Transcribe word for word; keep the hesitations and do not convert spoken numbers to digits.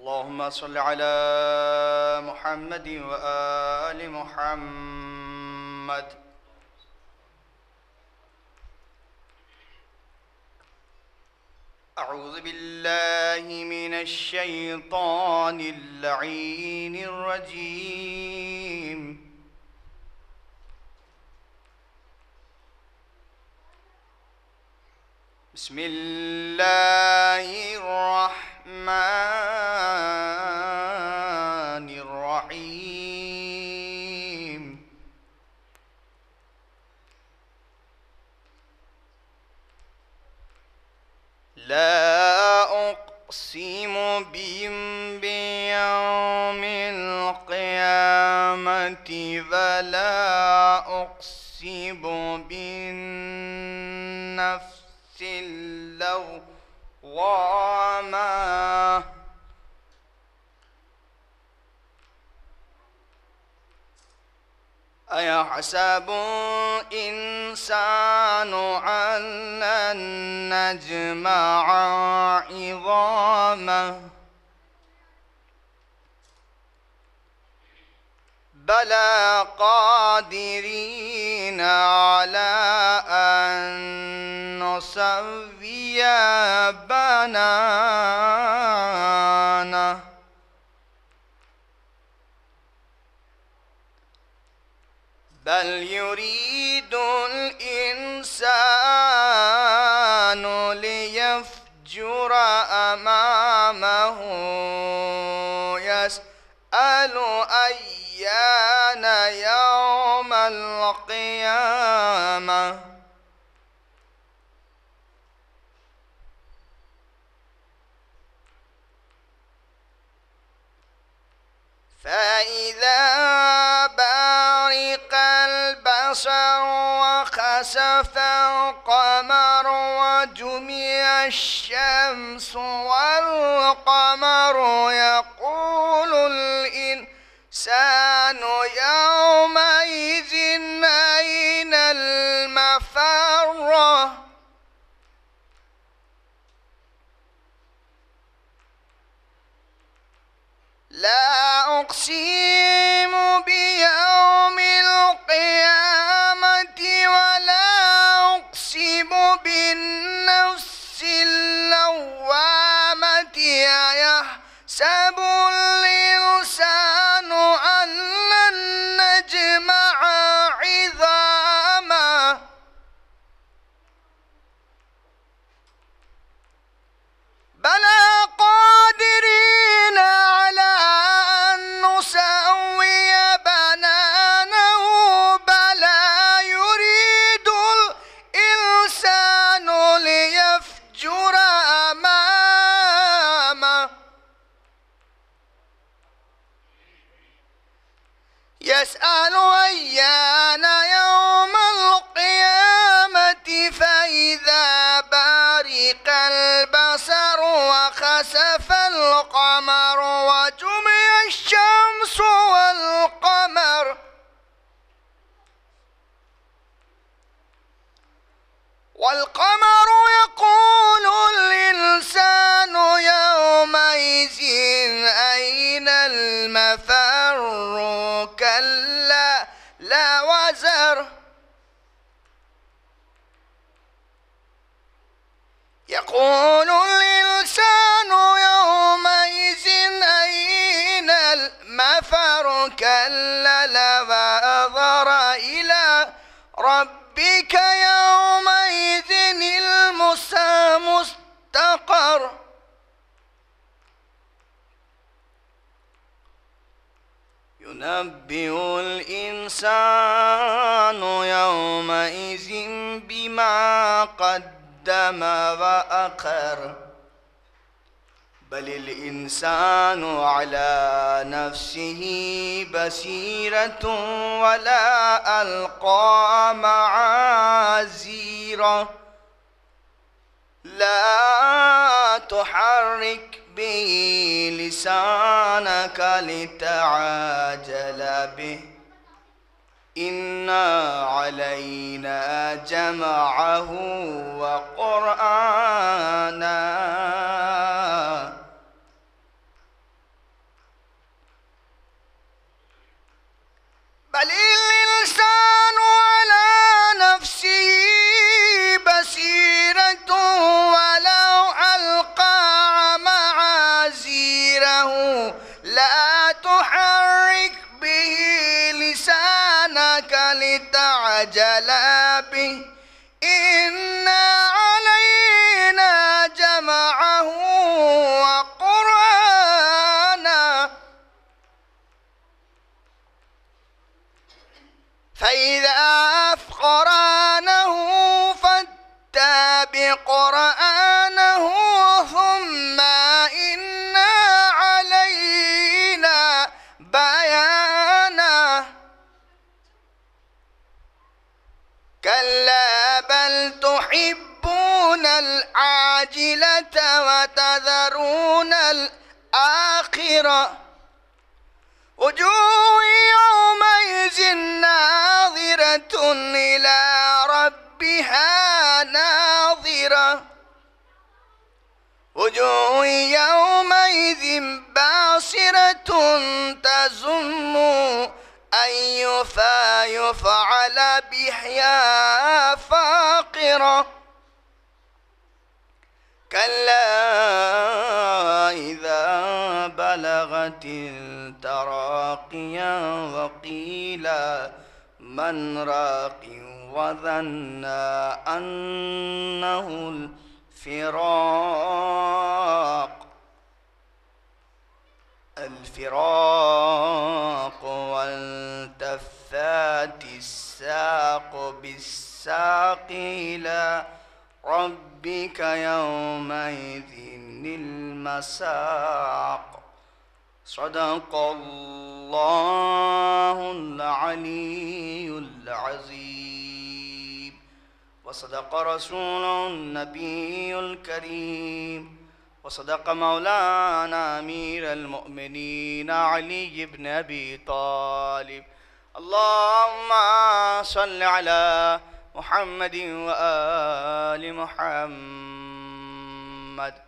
اللهم صل على محمد وآل محمد. أعوذ بالله من الشيطان اللعين الرجيم. بسم الله الرحمن الرحيم. لا أقسم بيوم القيامة ولا أقسم بالنفس اللوامة أيحسب الإنسان أن لن نجمع عظامه بلى قادرين على أن نسوي بنانه بل يريد الإنسان ليفجر أمامه يسأل أيان يوم القيامة فإذا برق البصر وخسف القمر وجمع الشمس والقمر يقول الإنسان يومئذ أين المفر لا أقسم بيوم القيامة ولا أقسم بالنفس اللوامة أيحسب الإنسان أن لن نجمع عظامه بلى قادرين على أن نسوي بنانه بلى يريد الإنسان ليفجر أمامه يسأل أيان يوم القيامة فإذا برق البصر وخسف القمر وجمع الشمس والقمر والقمر يقول الإنسان يومئذ أين المفر كلا لا وزر يقول الإنسان يومئذ أين المفر كلا لا وزر إلى ربك يومئذ المستقر ينبئ الإنسان يومئذ بما قدم وأخر بل الإنسان على نفسه بصيرة ولا ألقى معاذيره لا تحرك به لسانك لتعجل به إن علينا جمعه وقرآنه وجلى به إن علينا جمعه وقرآنه فإذا أثقرانه فاتبع قرآنه ثم إن علينا بيانه كلا بل تحبون العاجلة وتذرون الآخرة وجوه يومئذ ناظرة إلى ربها ناظرة وجوه يومئذ باصرة تظن أن يفعل بها فاقرة كلا إذا بلغت التراقي وقيل من راق وظن أنه الفراق الفراق والتفات الساق بالساق إلى ربك يومئذ المساق صدق الله العلي العظيم وصدق رسوله النبي الكريم وصدق مولانا أمير المؤمنين علي بن أبي طالب اللهم صل على محمد وآل محمد